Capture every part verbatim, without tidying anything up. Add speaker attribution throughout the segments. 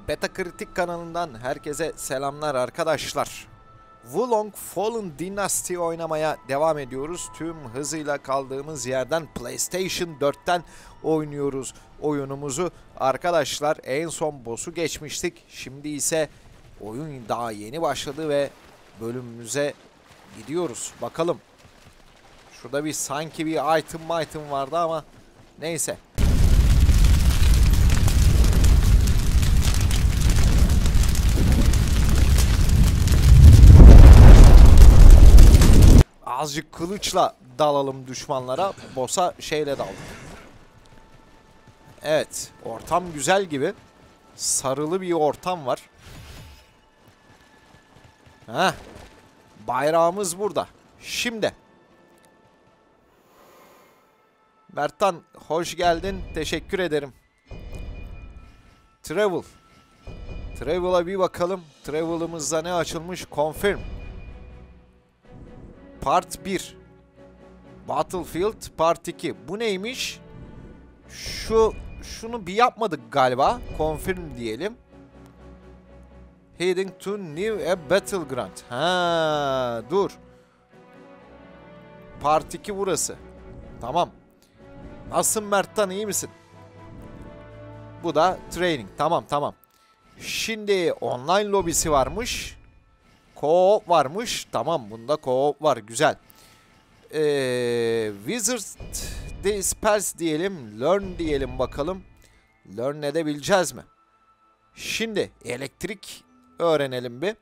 Speaker 1: Beta Kritik kanalından herkese selamlar arkadaşlar. Wulong Fallen Dynasty oynamaya devam ediyoruz. Tüm hızıyla kaldığımız yerden PlayStation dörtten oynuyoruz oyunumuzu. Arkadaşlar en son boss'u geçmiştik. Şimdi ise oyun daha yeni başladı ve bölümümüze gidiyoruz. Bakalım. Şurada bir sanki bir item item vardı ama neyse. Azıcık kılıçla dalalım düşmanlara. Boss'a şeyle daldık. Evet. Ortam güzel gibi. Sarılı bir ortam var. Heh. Bayrağımız burada. Şimdi. Mertan hoş geldin. Teşekkür ederim. Travel. Travel'a bir bakalım. Travel'ımızda ne açılmış? Confirm. Part bir. Battlefield Part iki. Bu neymiş? Şu şunu bir yapmadık galiba. Confirm diyelim. Heading to new a battleground. Ha, dur. Part iki burası. Tamam. Nasılsın Mert'tan, iyi misin? Bu da training. Tamam tamam. Şimdi online lobisi varmış. Co-op varmış. Tamam, bunda co-op var. Güzel. Ee, Wizard the Spells diyelim. Learn diyelim bakalım. Learn edebileceğiz mi? Şimdi elektrik öğrenelim bir.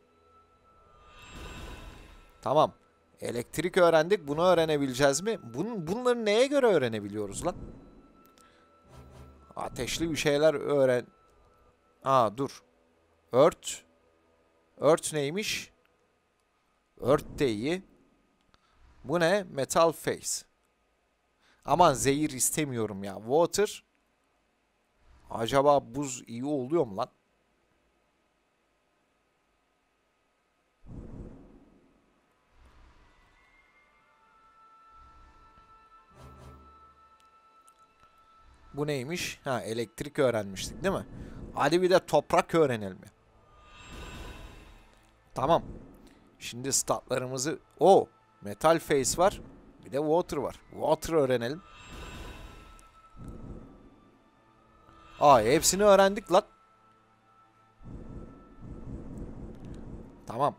Speaker 1: Tamam. Elektrik öğrendik. Bunu öğrenebileceğiz mi? Bun, bunları neye göre öğrenebiliyoruz lan? Ateşli bir şeyler öğren... Aa dur. Earth. Earth neymiş? Earth de iyi. Bu ne? Metal Face. Aman zehir istemiyorum ya. Water. Acaba buz iyi oluyor mu lan? Bu neymiş? Ha, elektrik öğrenmiştik değil mi? Hadi bir de toprak öğrenelim. Tamam. Şimdi statlarımızı... O, Metal Face var. Bir de Water var. Water öğrenelim. Aa, hepsini öğrendik lan. Tamam.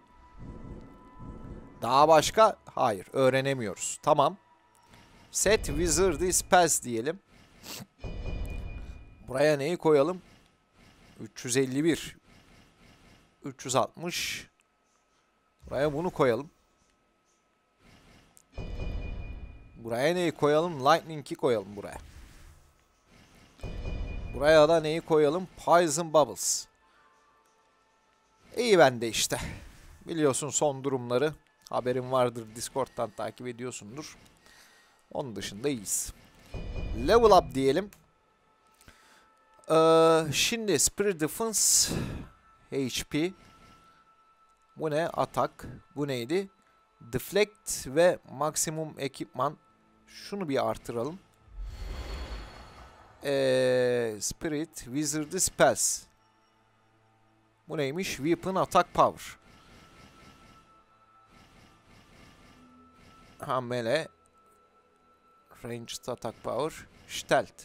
Speaker 1: Daha başka? Hayır, öğrenemiyoruz. Tamam. Set Wizard Spells diyelim. Buraya neyi koyalım? üç yüz elli bir. üç yüz altmış. Buraya bunu koyalım. Buraya neyi koyalım? Lightning'i koyalım buraya. Buraya da neyi koyalım? Poison Bubbles. İyi bende işte. Biliyorsun son durumları. Haberin vardır. Discord'dan takip ediyorsundur. Onun dışında iyiyiz. Level up diyelim. Ee, şimdi Spirit Defense H P. Bu ne? Atak. Bu neydi? Deflect ve Maximum Ekipman. Şunu bir artıralım. Ee, Spirit, Wizard Spells. Bu neymiş? Weapon Attack Power. Ha, melee. Ranged Attack Power. Stealth.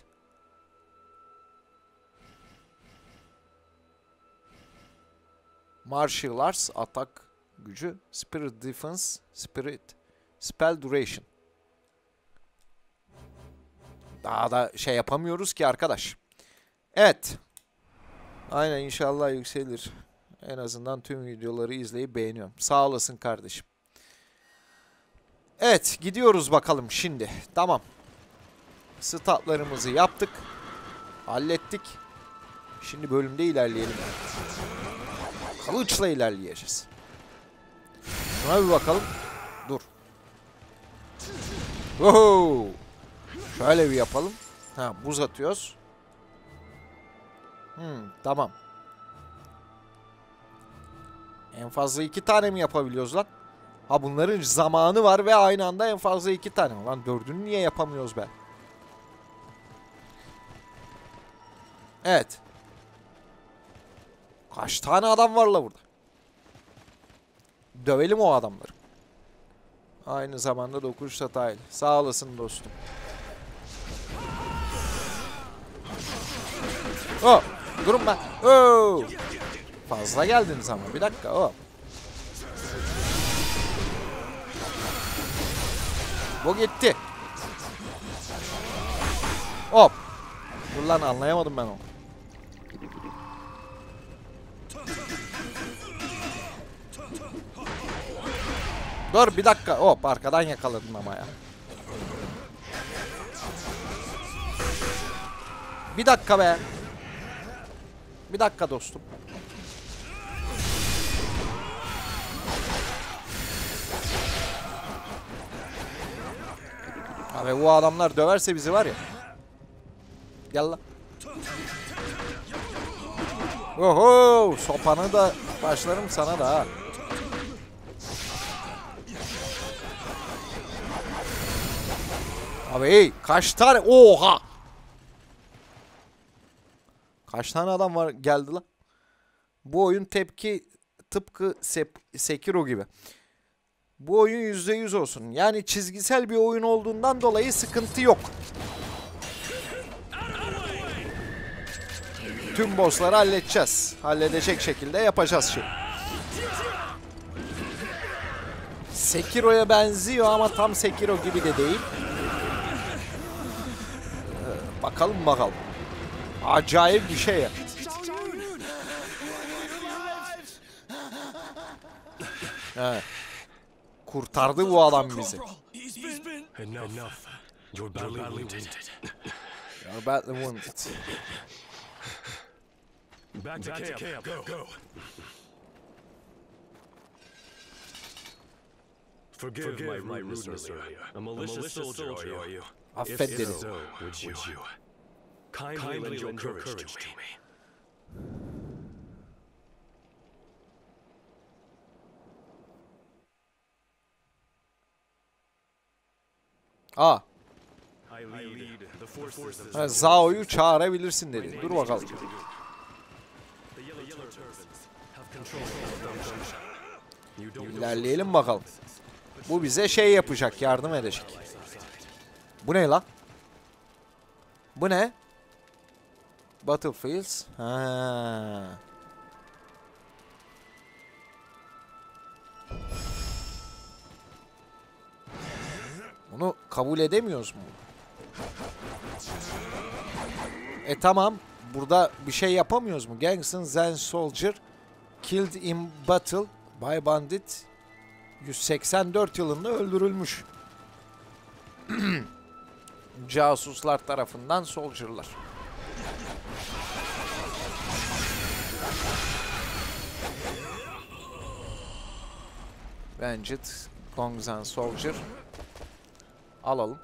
Speaker 1: Martial Arts atak gücü, Spirit Defense, Spirit, Spell Duration. Daha da şey yapamıyoruz ki arkadaş. Evet. Aynen, inşallah yükselir. En azından tüm videoları izleyip beğeniyorum. Sağ olasın kardeşim. Evet, gidiyoruz bakalım şimdi. Tamam. Statlarımızı yaptık. Hallettik. Şimdi bölümde ilerleyelim. Kılıçla ilerleyeceğiz. Şuna bir bakalım. Dur. Oho! Şöyle bir yapalım. Ha, buz atıyoruz. Hmm, tamam. En fazla iki tane mi yapabiliyoruz lan? Ha, bunların zamanı var ve aynı anda en fazla iki tane. Lan dördünü niye yapamıyoruz be? Evet. Kaç tane adam var la burada? Dövelim o adamları. Aynı zamanda dokunuş hataylı. Sağ olasın dostum. Oh, durun ben. Oh. Fazla geldiniz ama. Bir dakika. Oh. Bu gitti. Hop. Dur lan, anlayamadım ben onu. Dur bir dakika. Hop, arkadan yakaladım ama ya. Bir dakika be. Bir dakika dostum. Abi bu adamlar döverse bizi var ya. Gel lan. Oho, sopanı da başlarım sana da ha. Abi hey, kaç tane? Oha! Kaç tane adam var geldi lan? Bu oyun tepki tıpkı Sep Sekiro gibi. Bu oyun yüzde yüz olsun. Yani çizgisel bir oyun olduğundan dolayı sıkıntı yok. Tüm bossları halledeceğiz. Halledecek şekilde yapacağız şimdi. Sekiro'ya benziyor ama tam Sekiro gibi de değil. Ee, bakalım bakalım. Acayip bir şey ya. Evet. Kurtardı bu adam bizi. You're badly wounded.
Speaker 2: Back to camp. Go. Forgive my rudeness earlier. A malicious soldier, are you?
Speaker 1: Affet
Speaker 2: If
Speaker 1: dedim.
Speaker 2: so, would you kindly lend your courage to me?
Speaker 1: Aa.
Speaker 2: I lead the forces.
Speaker 1: Ha, Zao'yu çağırabilirsin dedi. Dur bakalım. İlerleyelim bakalım. Bu bize şey yapacak, yardım edecek. Bu ne lan? Bu ne? Battlefields. Ha. Bunu kabul edemiyoruz mu? E tamam. Burada bir şey yapamıyoruz mu? Gangster Zen Soldier killed in battle by bandit yüz seksen dört yılında öldürülmüş. Casuslar tarafından soldier'lar. Ranged Gongzan Soldier. Alalım.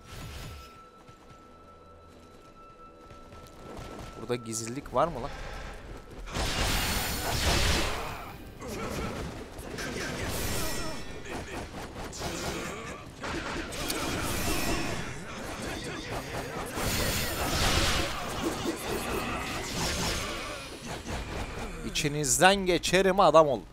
Speaker 1: Burada gizlilik var mı lan? İçinizden geçerim adam ol.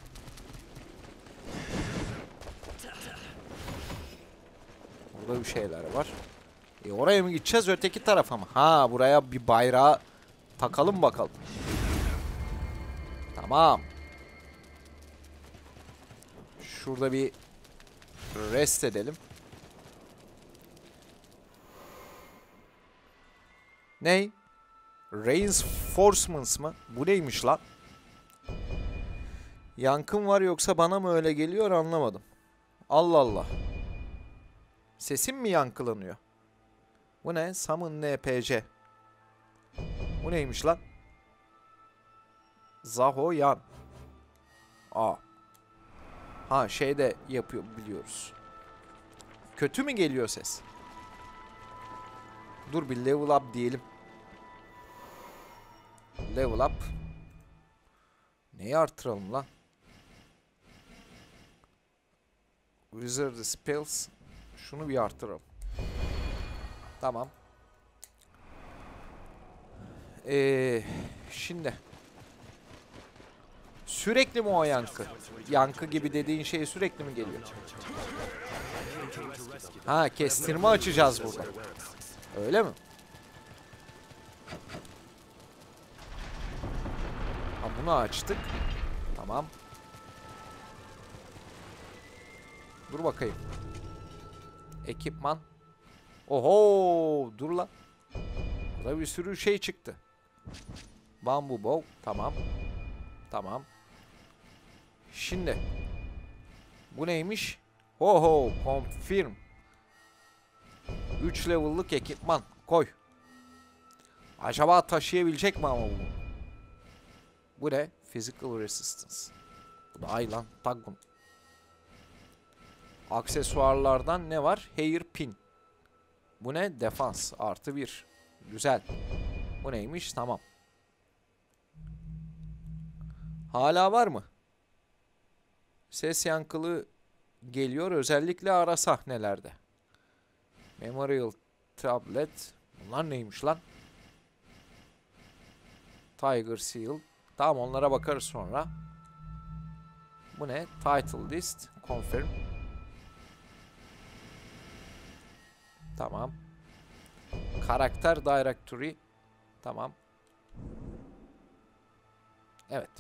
Speaker 1: Burada bir şeyler var. E oraya mı gideceğiz, öteki tarafa mı? Ha, buraya bir bayrağı takalım bakalım. Tamam. Şurada bir rest edelim. Ney? Reinforcements mı? Bu neymiş lan? Yankın var yoksa bana mı öyle geliyor anlamadım. Allah Allah. Sesim mi yankılanıyor? Bu ne? Summon N P C. Bu neymiş lan? Zaho Yan. Aa. Ha, şey de yapıyor biliyoruz. Kötü mü geliyor ses? Dur bir level up diyelim. Level up. Neyi artıralım lan? Wizard spells. Şunu bir artıralım. Tamam. Ee, şimdi Sürekli mi o yankı? Yankı gibi dediğin şey sürekli mi geliyor? Ha, kestirme açacağız burada. Öyle mi? Ha, bunu açtık. Tamam. Dur bakayım. Ekipman. Oho, dur lan. Burada bir sürü şey çıktı. Bamboo bow. Tamam. Tamam. Şimdi. Bu neymiş? Oho, confirm. üç level'lık ekipman. Koy. Acaba taşıyabilecek mi ama bunu? Bu ne? Physical resistance. Bu da ay lan. Tak bunu. Aksesuarlardan ne var? Hair pin. Bu ne? Defans. Artı bir. Güzel. Bu neymiş? Tamam. Hala var mı? Ses yankılı geliyor. Özellikle ara sahnelerde. Memorial tablet. Bunlar neymiş lan? Tiger Seal. Tamam, onlara bakarız sonra. Bu ne? Title list. Confirm. Tamam. Karakter directory. Tamam. Evet.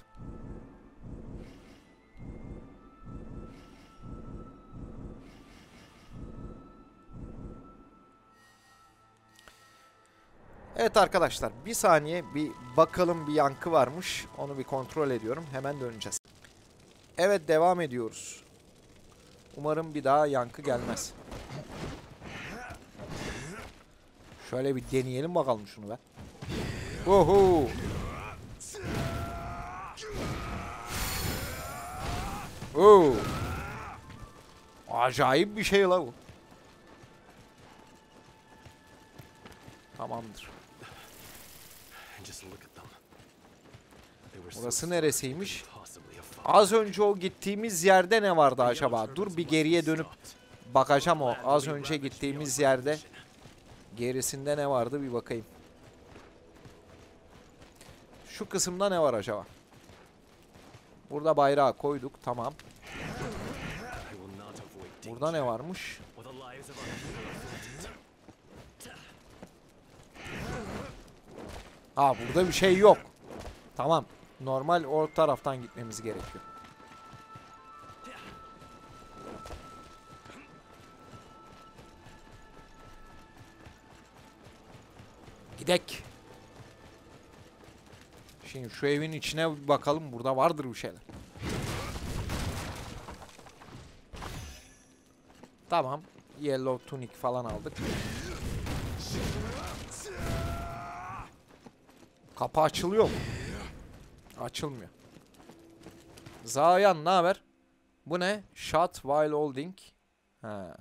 Speaker 1: Evet arkadaşlar, bir saniye bir bakalım, bir yankı varmış. Onu bir kontrol ediyorum. Hemen döneceğiz. Evet, devam ediyoruz. Umarım bir daha yankı gelmez. Şöyle bir deneyelim bakalım şunu be. Oho. Oo. Acayip bir şey la bu. Tamamdır. Burası neresiymiş? Az önce o gittiğimiz yerde ne vardı acaba? Dur bir geriye dönüp bakacağım o. Az önce gittiğimiz yerde gerisinde ne vardı bir bakayım. Şu kısımda ne var acaba? Burada bayrağı koyduk. Tamam. Burada ne varmış? Ha, burada bir şey yok. Tamam. Normal o taraftan gitmemiz gerekiyor. Gidek. Şimdi şu evin içine bir bakalım. Burada vardır bir şeyler. Tamam. Yellow tunic falan aldık. Kapı açılıyor mu? Açılmıyor. Zayan ne haber? Bu ne? Shot while holding. Ha.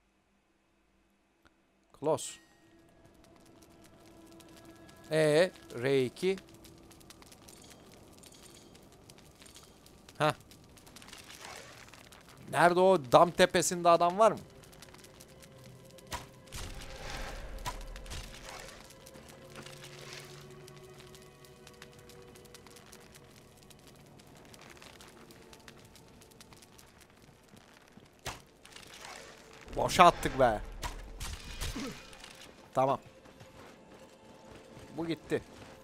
Speaker 1: Close. E R iki. Ha. Nerede o dam tepesinde adam var mı? Boşa attık be. Tamam. Bu gitti.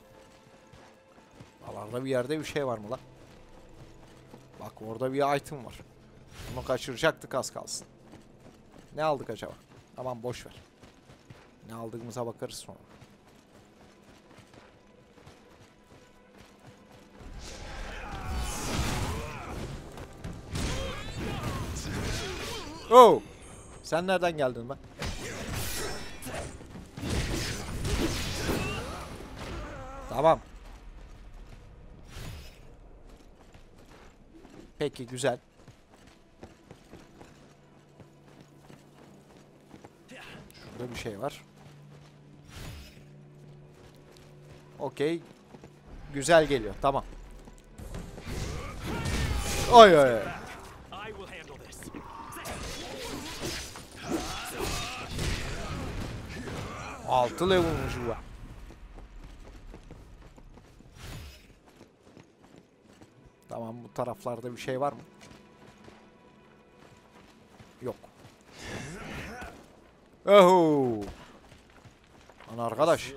Speaker 1: Alarda bir yerde bir şey var mı lan? Bak orada bir item var. Bunu kaçıracaktık az kalsın. Ne aldık acaba? Tamam, boş ver. Ne aldığımıza bakarız sonra. Oh! Sen nereden geldin be? Tamam. Peki, güzel. Şurada bir şey var. Okey. Güzel geliyor. Tamam. Oy oy oy. altı level'mış bu. Tamam, bu taraflarda bir şey var mı? Yok. Oho. Lan arkadaş.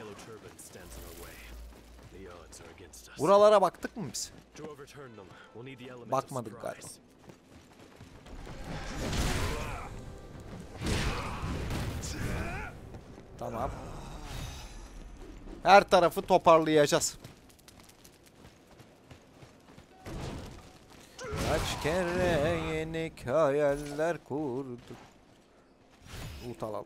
Speaker 1: Buralara baktık mı biz? Bakmadık galiba. Tamam. Her tarafı toparlayacağız. Kaç kere yeni hayaller kurduk. Loot alalım.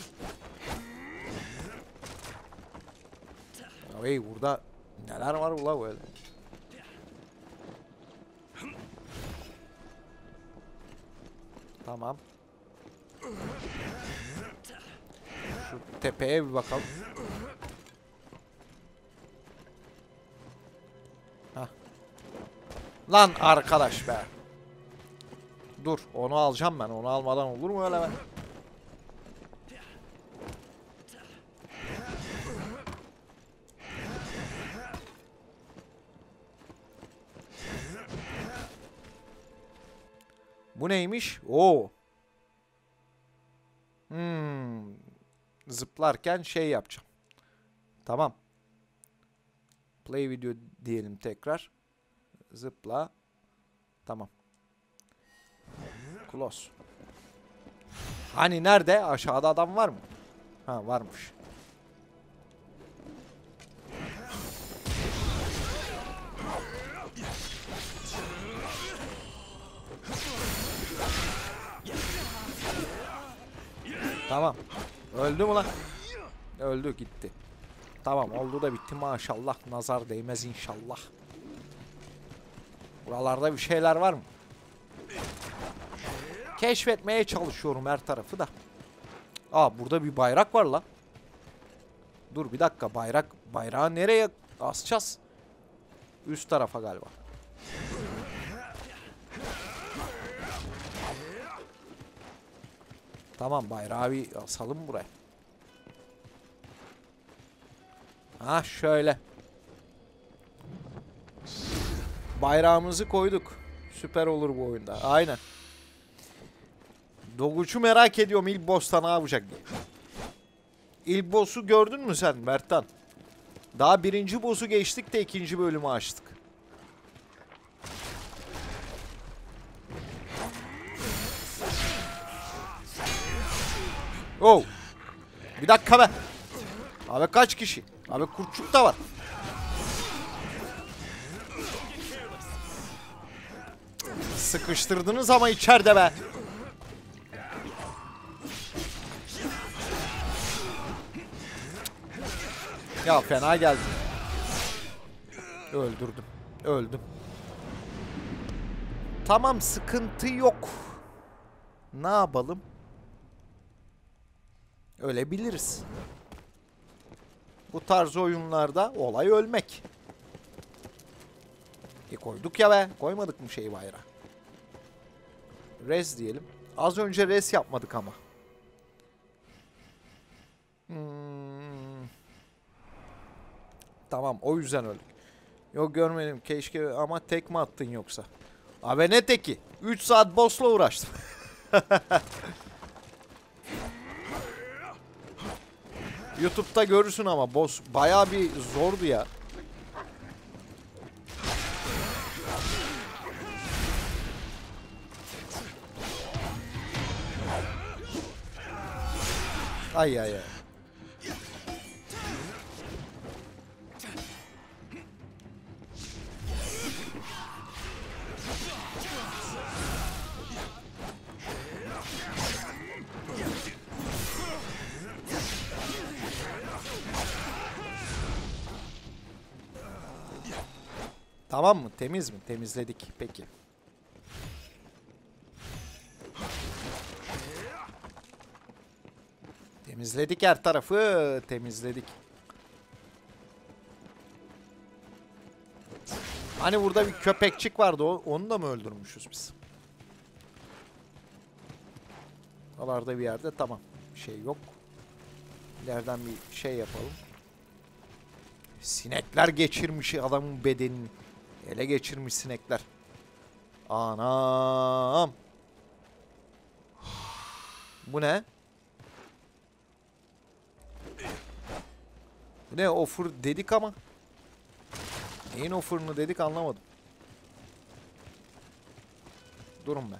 Speaker 1: Hey, burada neler var ula böyle? Tamam. Şu tepeye bir bakalım. Hah. Lan arkadaş be. Dur, onu alacağım ben. Onu almadan olur mu öyle ben? Bu neymiş? Oo. Hmm. Zıplarken şey yapacağım. Tamam. Play video diyelim tekrar. Zıpla. Tamam. Close. Hani nerede? Aşağıda adam var mı? Ha, varmış. Tamam. Öldü mü lan? Öldü, gitti. Tamam, oldu da bitti maşallah. Nazar değmez inşallah. Buralarda bir şeyler var mı? Keşfetmeye çalışıyorum her tarafı da. Aa, burada bir bayrak var lan. Dur bir dakika, bayrak bayrağı nereye asacağız? Üst tarafa galiba. Tamam, bayrağı bir asalım buraya. Ha, şöyle. Bayrağımızı koyduk. Süper olur bu oyunda. Aynen. Doguç'u merak ediyorum, ilk boss'ta ne yapacak diye. İlk boss'u gördün mü sen Mertan? Daha birinci boss'u geçtik de ikinci bölümü açtık. Oh. Bir dakika be. Abi kaç kişi? Abi kurtçuk da var. Sıkıştırdınız ama içeride be. Ya fena geldi. Öldürdüm. Öldüm. Tamam, sıkıntı yok. Ne yapalım? Ölebiliriz. Bu tarz oyunlarda olay ölmek. E koyduk ya be. Koymadık mı şeyi bayrağı? Res diyelim. Az önce res yapmadık ama. Hmm. Tamam, o yüzden öldük. Yok, görmedim keşke ama tek mi attın yoksa? Abi ne teki? üç saat boss'la uğraştım. YouTube'da görürsün ama boss bayağı bir zordu ya. Ay ay ay. Tamam mı? Temiz mi? Temizledik. Peki. Temizledik her tarafı. Temizledik. Hani burada bir köpekçik vardı. Onu da mı öldürmüşüz biz? Oralarda bir yerde. Tamam. Bir şey yok. İleriden bir şey yapalım. Sinekler geçirmiş adamın bedenini. Ele geçirmiş sinekler. Anam. Bu ne? Bu ne? Offer dedik ama. Neyin offer'ını dedik anlamadım. Durun be.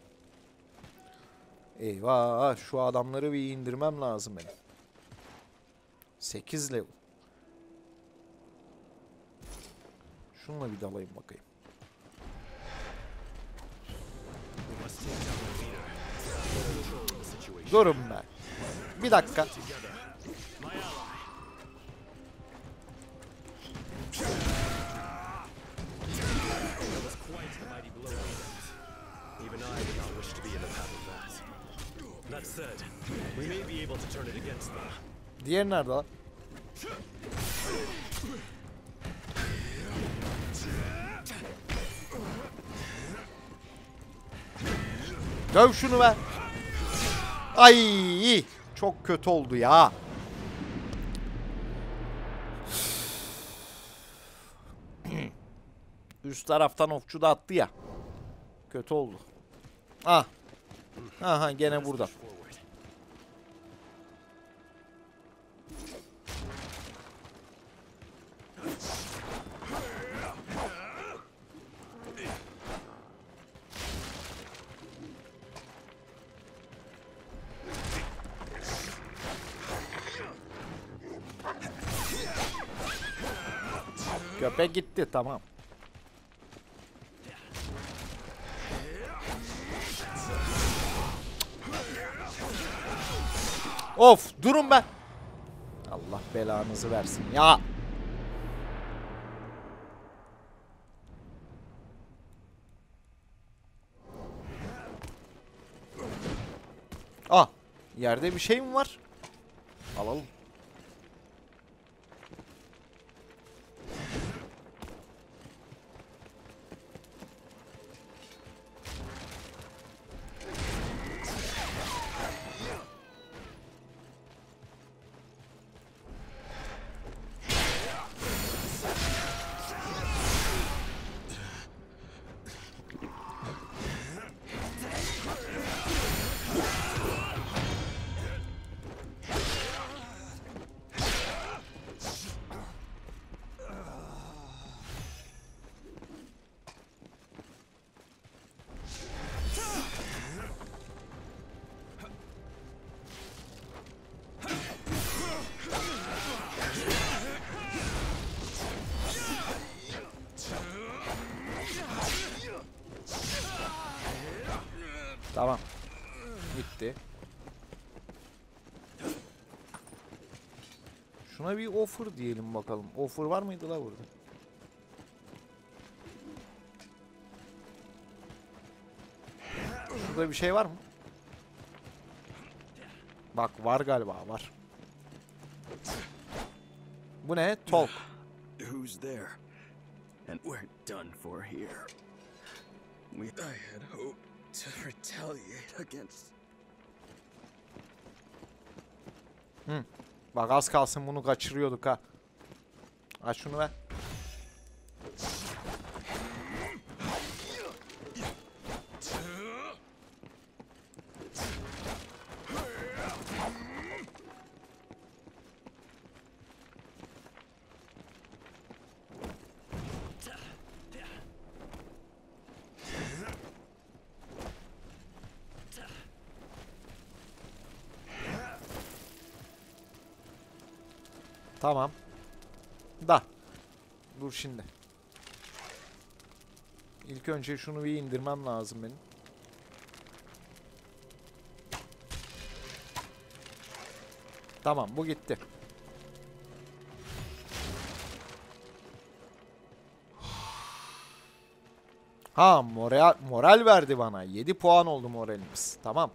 Speaker 1: Eyvah, şu adamları bir indirmem lazım benim. sekiz level. Şununla bir dalayım bakayım. Durun be. Bir dakika. Diğer nerede lan? Döv şunu be. Ay, çok kötü oldu ya. Üst taraftan okçu da attı ya. Kötü oldu. Ah. Aha, gene burada. Köpek gitti, tamam. Of, durun be. Allah belanızı versin ya. Ah, yerde bir şey mi var? Alalım. Tamam. Gitti. Şuna bir offer diyelim bakalım. Offer var mıydı la burada? Şurada bir şey var mı? Bak, var galiba, var. Bu ne? Talk.
Speaker 3: Who's there? And we're done for here. We I had hoped to retaliate against.
Speaker 1: Hı. Bak, az kalsın bunu kaçırıyorduk ha. Aç şunu ver. Tamam. Da. Dur şimdi. İlk önce şunu bir indirmem lazım benim. Tamam, bu gitti. Ha, moral, moral verdi bana. yedi puan oldu moralimiz. Tamam.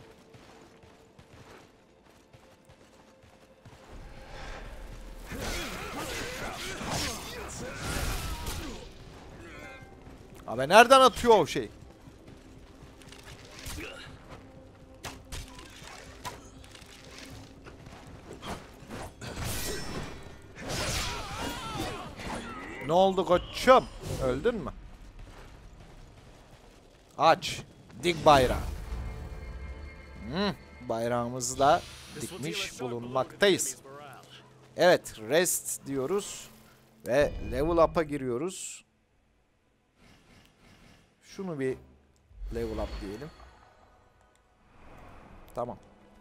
Speaker 1: Abi nereden atıyor o şey? Ne oldu koçum? Öldün mü? Aç. Dik bayrağı. Hmm, bayrağımızı da dikmiş bulunmaktayız. Evet, rest diyoruz ve level up'a giriyoruz. Şunu bir level up diyelim. Tamam.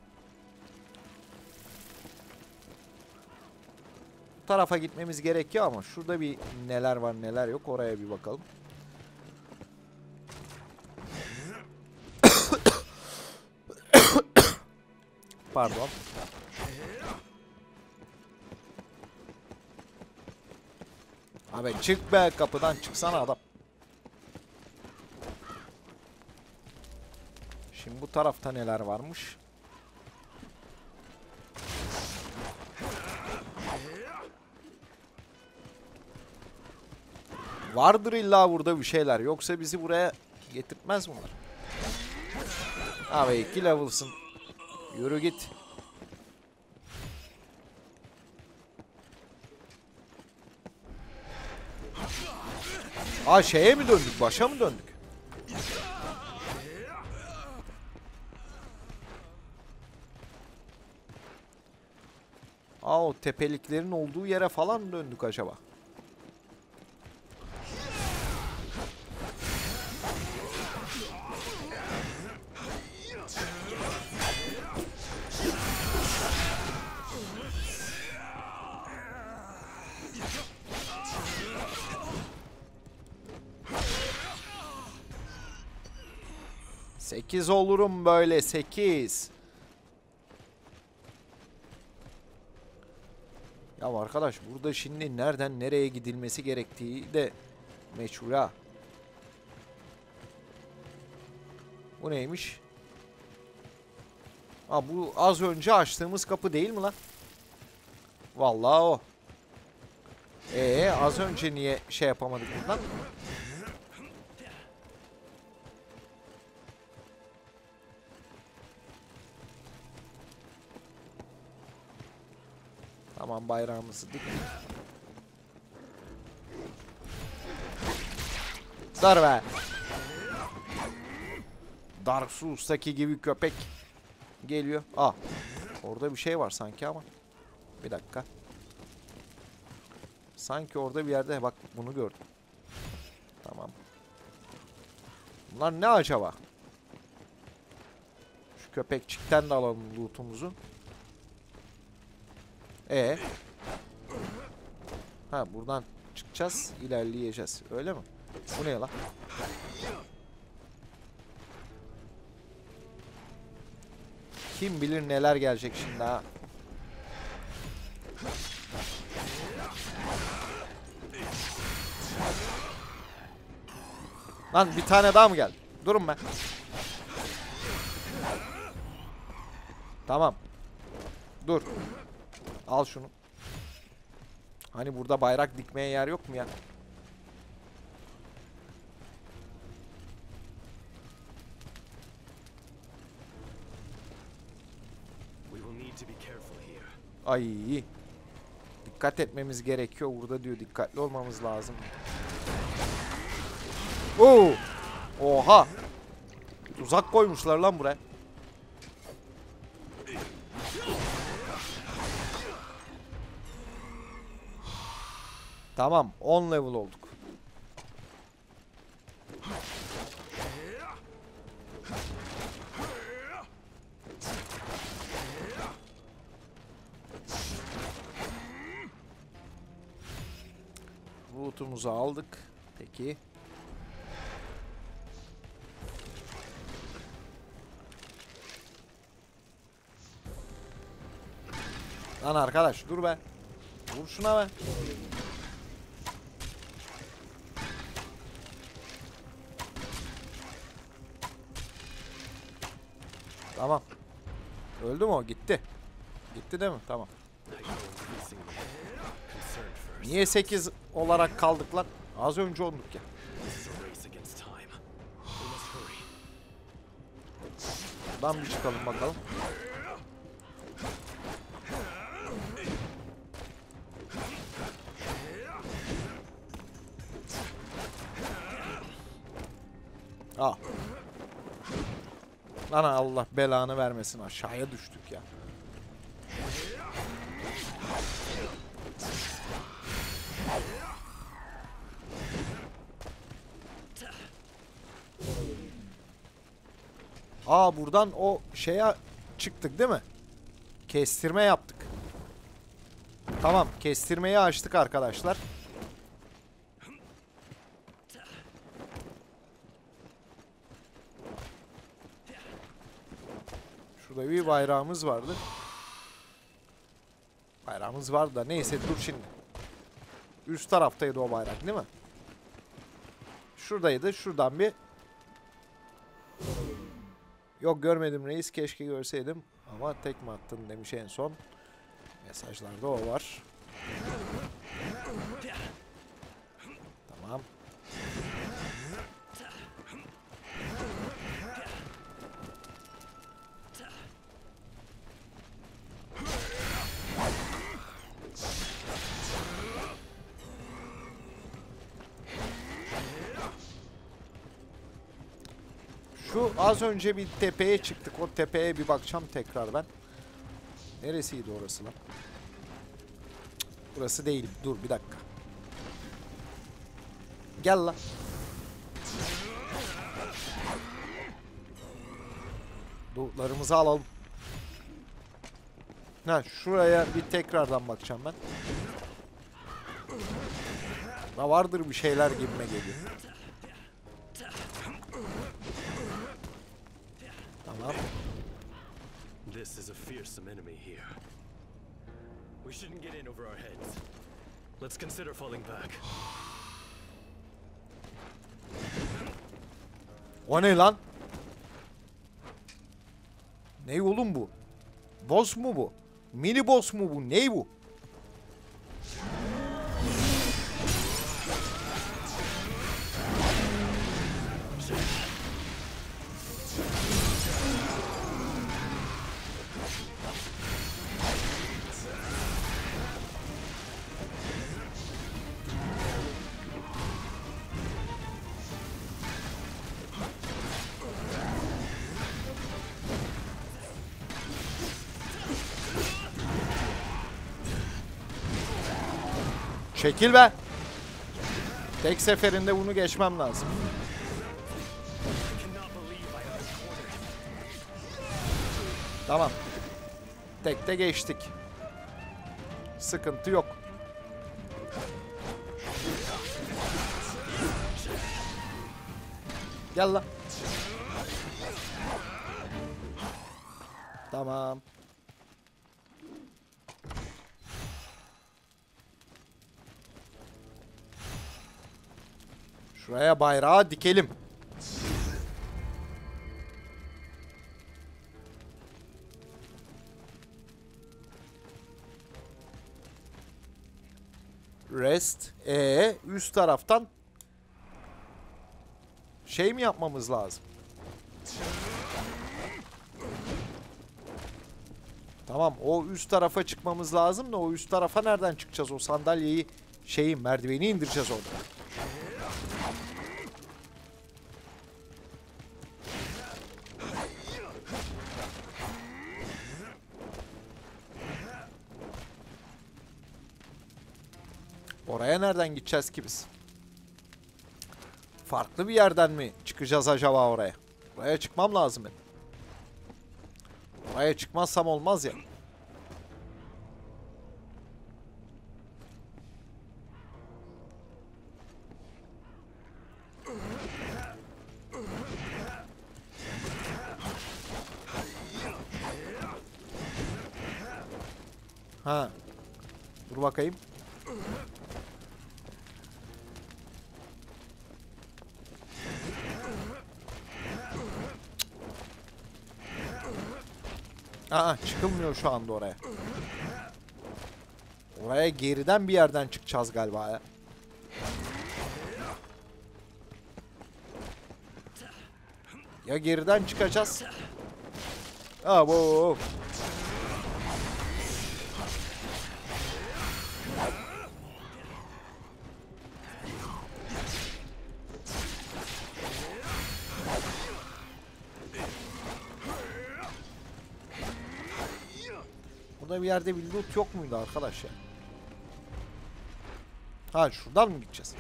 Speaker 1: Bu tarafa gitmemiz gerekiyor ama şurada bir neler var neler yok oraya bir bakalım. Pardon. Abi çık be, kapıdan çıksana adam. Şimdi bu tarafta neler varmış? Vardır illa burada bir şeyler. Yoksa bizi buraya getirtmez bunlar. Abi iki level'sın. Yürü git. Aa, şeye mi döndük? Başa mı döndük? Aa, o tepeliklerin olduğu yere falan mı döndük acaba? Sekiz olurum böyle, sekiz. Ya arkadaş, burada şimdi nereden nereye gidilmesi gerektiği de meçhul ha. Bu neymiş? Ha, bu az önce açtığımız kapı değil mi lan? Vallahi o. Ee, az önce niye şey yapamadık buradan? Tamam, bayrağımızı diktik. Dur be. Dark Souls'taki gibi köpek geliyor. Aa, orada bir şey var sanki ama. Bir dakika. Sanki orada bir yerde, bak bunu gördüm. Tamam. Bunlar ne acaba? Şu köpekçikten de alalım loot'umuzu. Ee. Ha, buradan çıkacağız, ilerleyeceğiz. Öyle mi? Bu ne lan? Kim bilir neler gelecek şimdi ha. Lan bir tane daha mı geldi? Durun be. Tamam. Dur. Al şunu. Hani burada bayrak dikmeye yer yok mu ya? Ay. Dikkat etmemiz gerekiyor burada diyor. Dikkatli olmamız lazım. Oo! Oha! Tuzak koymuşlar lan buraya. Tamam, on level olduk. Loot'umuzu aldık. Peki. Lan arkadaş dur be. Vur şuna be. Tamam. Öldü mü o? Gitti. Gitti değil mi? Tamam. Niye sekiz olarak kaldık lan? Az önce olduk ya. Buradan bir çıkalım bakalım. Al. Lan Allah belanı vermesin, aşağıya düştük ya. Aa, buradan o şeye çıktık değil mi? Kestirme yaptık. Tamam, kestirmeyi açtık arkadaşlar. Şurada bir bayrağımız vardı. Bayrağımız vardı da neyse, dur şimdi. Üst taraftaydı o bayrak değil mi? Şuradaydı. Şuradan bir... Yok, görmedim reis, keşke görseydim. Ama tek mi attın demiş en son. Mesajlarda o var. Tamam. Şu az önce bir tepeye çıktık. O tepeye bir bakacağım tekrar ben. Neresiydi orası lan? Burası değil. Dur bir dakika. Gel lan. Lootlarımızı alalım. Ha, şuraya bir tekrardan bakacağım ben. Da vardır bir şeyler gibime geliyor. Tamam.
Speaker 2: This is a fearsome enemy here. We shouldn't get in over our heads. Let's consider falling back.
Speaker 1: O ne lan? Ne oğlum bu? Boss mu bu? Mini boss mu bu? Ney bu? Çekil be. Tek seferinde bunu geçmem lazım. Tamam. Tekte geçtik. Sıkıntı yok. Gel lan. Tamam. Şuraya bayrağı dikelim. Rest. Ee, üst taraftan şey mi yapmamız lazım? Tamam, o üst tarafa çıkmamız lazım da o üst tarafa nereden çıkacağız? O sandalyeyi, şeyi, merdiveni indireceğiz orada. Oraya nereden gideceğiz ki biz? Farklı bir yerden mi çıkacağız acaba oraya? Oraya çıkmam lazım benim. Oraya çıkmazsam olmaz ya. Ha. Dur bakayım. Aa, çıkılmıyor şu anda oraya. Oraya geriden bir yerden çıkacağız galiba ya. Ya geriden çıkacağız. Aa, bu. Burada bir yerde bir loot yok muydu arkadaş ya? Ha, şuradan mı gideceğiz?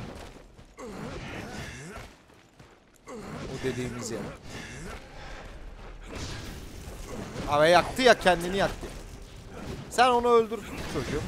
Speaker 1: O dediğimiz yer. Ama yaktı ya, kendini yaktı. Sen onu öldür çocuğum.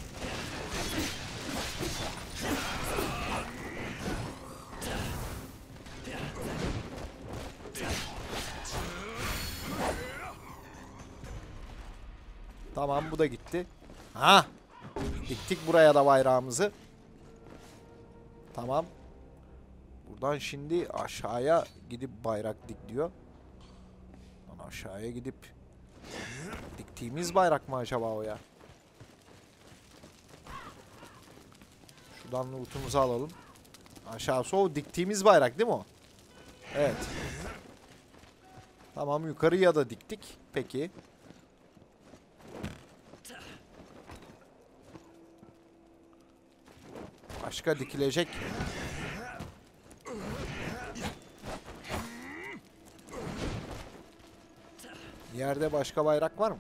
Speaker 1: Tamam, bu da gitti. Ha! Diktik buraya da bayrağımızı. Tamam. Buradan şimdi aşağıya gidip bayrak dik diyor. Lan aşağıya gidip diktiğimiz bayrak mı acaba o ya? Şuradan lootumuzu alalım. Aşağısı o diktiğimiz bayrak değil mi o? Evet. Tamam, yukarıya da diktik. Peki. Başka dikilecek. Yerde başka bayrak var mı?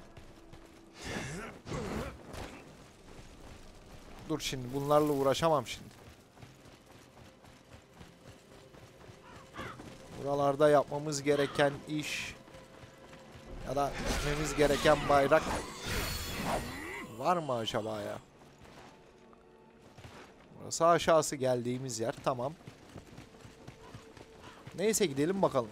Speaker 1: Dur, şimdi bunlarla uğraşamam şimdi. Buralarda yapmamız gereken iş ya da gitmemiz gereken bayrak var mı acaba ya? Burası aşağısı geldiğimiz yer. Tamam. Neyse, gidelim bakalım.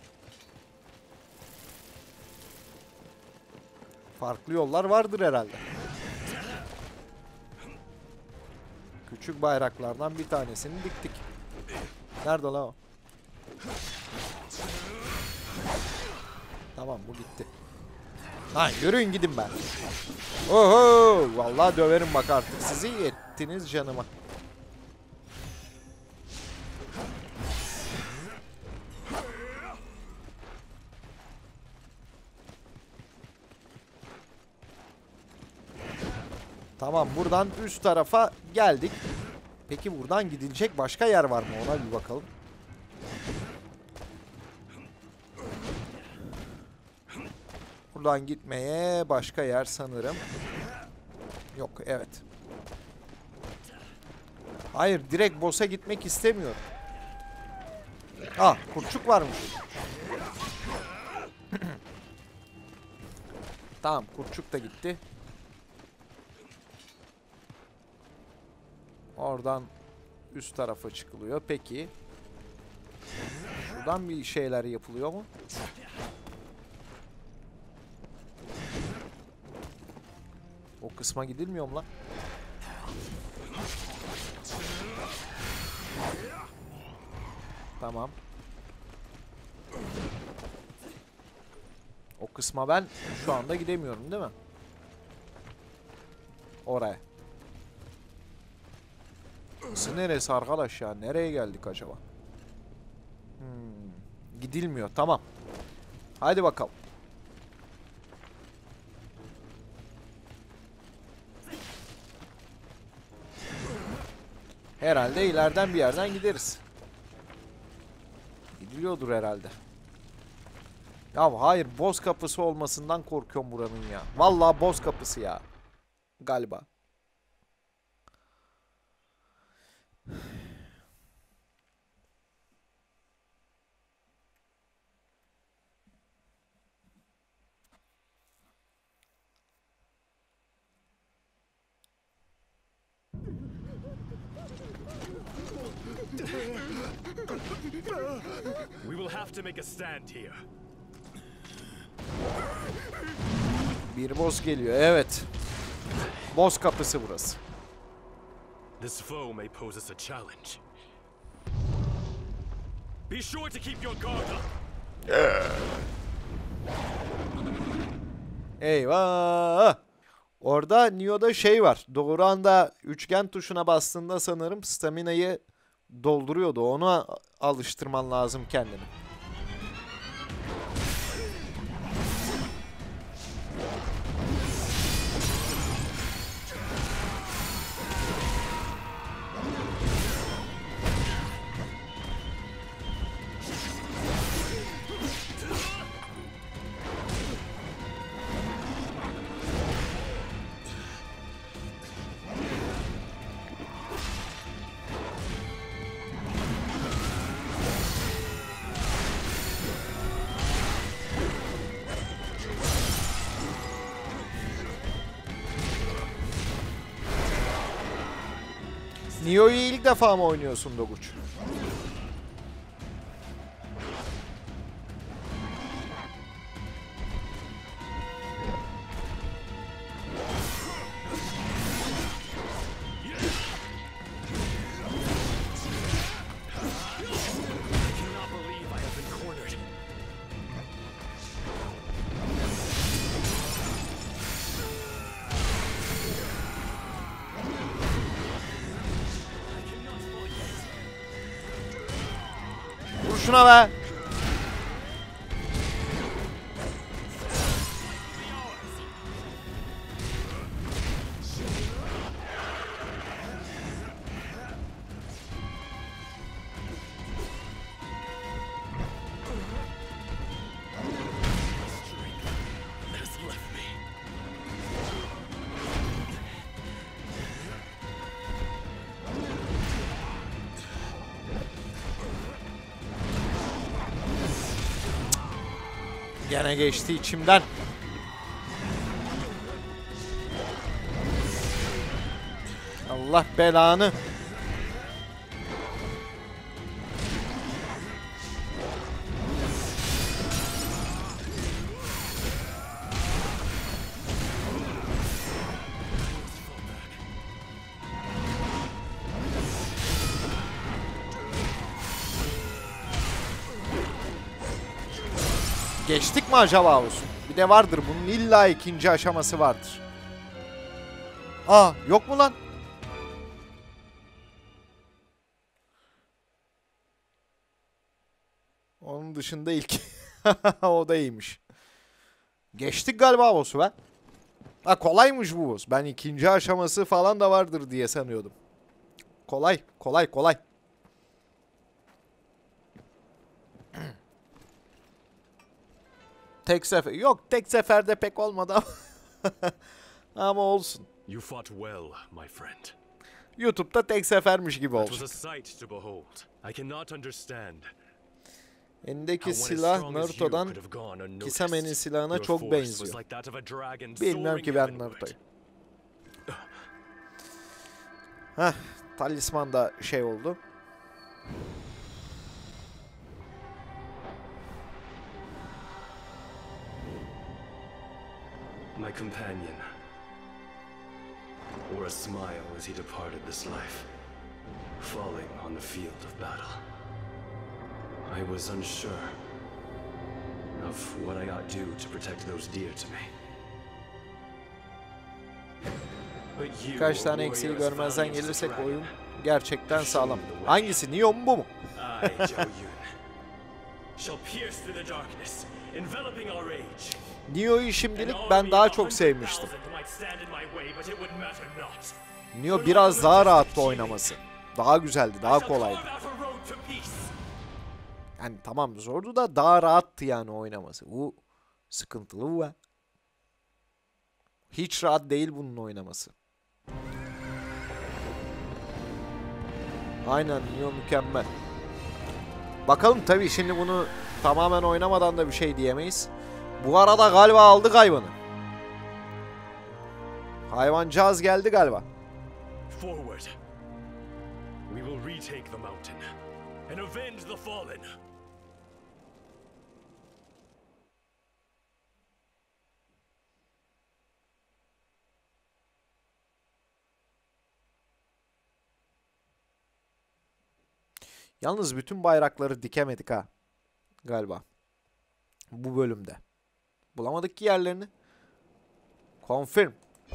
Speaker 1: Farklı yollar vardır herhalde. Küçük bayraklardan bir tanesini diktik. Nerede lan o? Tamam, bu gitti. Ha, yürüyün gidin ben. Oho! Vallahi döverim bak artık sizi, ettiniz canıma. Tamam, buradan üst tarafa geldik. Peki buradan gidilecek başka yer var mı? Ona bir bakalım. Buradan gitmeye başka yer sanırım. Yok, evet. Hayır, direkt boss'a gitmek istemiyorum. Ah, kurçuk varmış. Tamam, kurçuk da gitti. Oradan üst tarafa çıkılıyor. Peki. Şuradan bir şeyler yapılıyor mu? O kısma gidilmiyor mu lan? Tamam. O kısma ben şu anda gidemiyorum değil mi? Oraya. Burası neresi arkadaş ya? Nereye geldik acaba? Hmm, gidilmiyor. Tamam. Haydi bakalım. Herhalde ileriden bir yerden gideriz. Gidiliyordur herhalde. Ya hayır, boss kapısı olmasından korkuyorum buranın ya. Vallahi boss kapısı ya. Galiba.
Speaker 2: We will have to make a stand here.
Speaker 1: Bir boss geliyor. Evet. Boss kapısı burası.
Speaker 2: This foe may pose us a challenge. Be sure to keep your guard up.
Speaker 1: Eyvah! Orada Neo'da şey var. Doğru anda üçgen tuşuna bastığında sanırım stamina'yı dolduruyordu. Onu alıştırman lazım kendini. Nioh'yu ilk defa mı oynuyorsun Doguç? Vur şuna be. Gene geçti içimden. Allah belanı. Geçtik mi acaba olsun? Bir de vardır bunun illa ikinci aşaması vardır. Aa yok mu lan? Onun dışında ilk. O da iyiymiş. Geçtik galiba boss'u be. Ha kolaymış bu boss. Ben ikinci aşaması falan da vardır diye sanıyordum. Kolay kolay kolay. Tek sefer. Yok tek seferde pek olmadı ama. Ama olsun.
Speaker 2: You fought well, my friend.
Speaker 1: YouTube'da tek sefermiş gibi
Speaker 2: It
Speaker 1: olsun.
Speaker 2: was a sight to behold. I cannot understand
Speaker 1: Elindeki
Speaker 2: how one as
Speaker 1: silah
Speaker 2: strong as you
Speaker 1: Naruto'dan
Speaker 2: could have gone unnoticed.
Speaker 1: Kisame'nin silahına
Speaker 2: Your
Speaker 1: çok
Speaker 2: force
Speaker 1: benziyor.
Speaker 2: was like that of a dragon
Speaker 1: Bilmiyorum
Speaker 2: soaring
Speaker 1: ki ben
Speaker 2: heavenward.
Speaker 1: Naruto'yu. Heh, talisman da şey oldu.
Speaker 2: My companion wore a smile as he departed this life, falling on the field of battle. I was unsure of what I ought do to protect those dear to me. But you,
Speaker 1: Kaç
Speaker 2: O
Speaker 1: tane
Speaker 2: warrior
Speaker 1: eksiği
Speaker 2: as
Speaker 1: görmezden
Speaker 2: valiant as a
Speaker 1: gelirsek
Speaker 2: dragon,
Speaker 1: oyun gerçekten sağlam. Hangisi? Nioh mu bu mu?
Speaker 2: I, Zhao Yun, shall pierce through the darkness, enveloping our age.
Speaker 1: Nioh'yu şimdilik ben daha çok sevmiştim. Nioh biraz daha rahattı oynaması. Daha güzeldi, daha kolaydı. Yani tamam zordu da daha rahattı yani oynaması. Bu sıkıntılı bu. Hiç rahat değil bunun oynaması. Aynen Nioh mükemmel. Bakalım tabii şimdi bunu tamamen oynamadan da bir şey diyemeyiz. Bu arada galiba aldık hayvanı. Hayvancağız geldi galiba.
Speaker 2: Forward. We will retake the mountain and avenge the fallen.
Speaker 1: Yalnız bütün bayrakları dikemedik ha. Galiba. Bu bölümde. Bulamadık ki yerlerini. Confirm.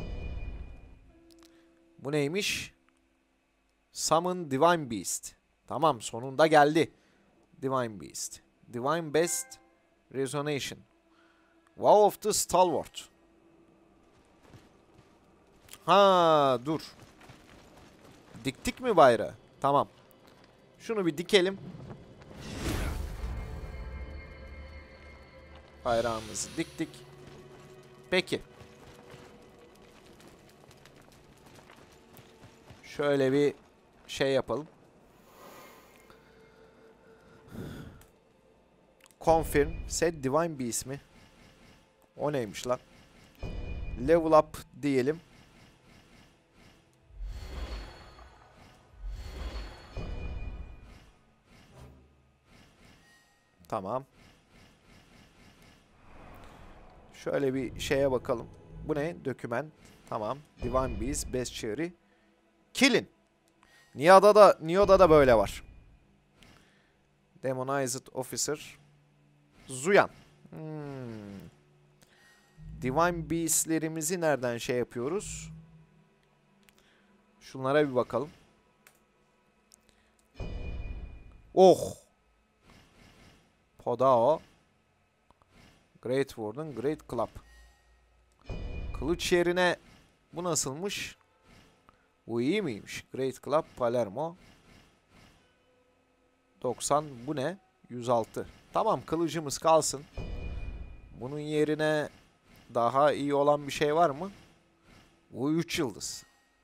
Speaker 1: Bu neymiş? Summon Divine Beast. Tamam sonunda geldi. Divine Beast. Divine Beast Resonation. Wow of the Stalwart. Ha dur. Diktik mi bayrağı? Tamam. Şunu bir dikelim. Bayrağımızı diktik. Peki. Şöyle bir şey yapalım. Confirm. Set Divine Beast mi? O neymiş lan? Level up diyelim. Tamam. Şöyle bir şeye bakalım. Bu ne? Doküman. Tamam. Divine Beast, Bestiary. Killin. Nioh'da da, Nioh'da da böyle var. Demonized Officer. Zuyan. Hmm. Divine Beast'lerimizi nereden şey yapıyoruz? Şunlara bir bakalım. Oh. Podao. Great Warden, Great Club. Kılıç yerine bu nasılmış? Bu iyi miymiş? Great Club, Palermo. doksan. Bu ne? yüz altı. Tamam, kılıcımız kalsın. Bunun yerine daha iyi olan bir şey var mı? Bu üç yıldız.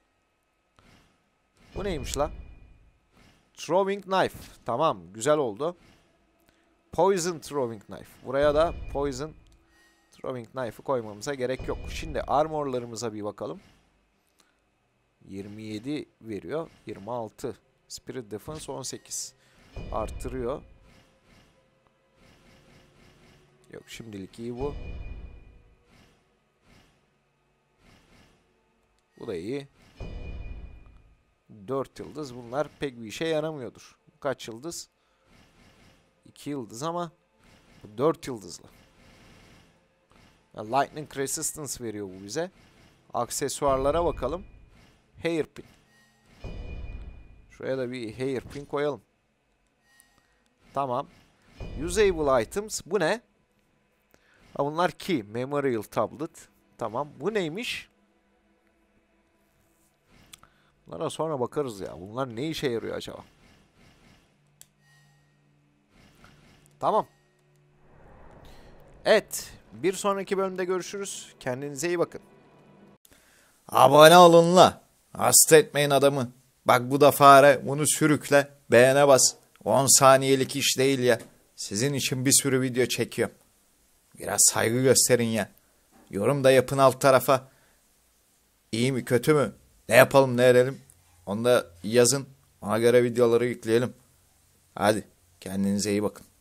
Speaker 1: Bu neymiş lan? Throwing Knife. Tamam, güzel oldu. Poison Throwing Knife. Buraya da Poison Throwing Knife'ı koymamıza gerek yok. Şimdi armorlarımıza bir bakalım. yirmi yedi veriyor. yirmi altı. Spirit Defense on sekiz. Artırıyor. Yok, şimdilik iyi bu. Bu da iyi. dört yıldız. Bunlar pek bir işe yaramıyordur. Kaç yıldız? iki yıldız ama bu dört yıldızlı. Yani Lightning Resistance veriyor bu bize. Aksesuarlara bakalım. Hairpin. Şuraya da bir hairpin koyalım. Tamam. Usable items. Bu ne? Ha, bunlar key. Memorial tablet. Tamam. Bu neymiş? Bunlara sonra bakarız ya. Bunlar ne işe yarıyor acaba? Tamam. Evet. Bir sonraki bölümde görüşürüz. Kendinize iyi bakın.
Speaker 4: Abone olun la. Hasta etmeyin adamı. Bak bu da fare. Bunu sürükle. Beğene bas. on saniyelik iş değil ya. Sizin için bir sürü video çekiyorum. Biraz saygı gösterin ya. Yorum da yapın alt tarafa. İyi mi kötü mü? Ne yapalım ne edelim? Onu da yazın. Ona göre videoları yükleyelim. Hadi kendinize iyi bakın.